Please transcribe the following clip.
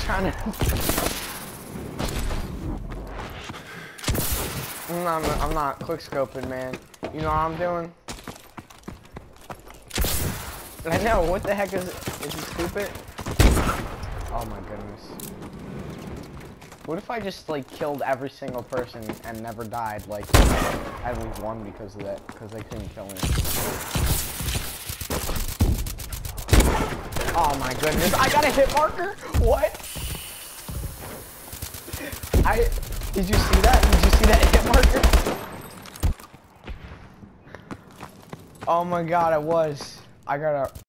trying to. I'm not quick scoping, man. You know what I'm doing? I know. What the heck is it? Is it stupid? Oh my goodness. What if I just like killed every single person and never died? Like I at least won because of that, because they couldn't kill me. Oh my goodness! I got a hit marker. What? Did you see that? Did you see that hit marker? Oh my god! I got a